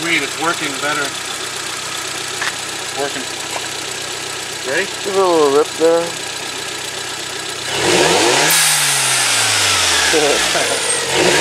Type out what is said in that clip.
sweet. It's working better. It's working. Ready? Give it a little rip there.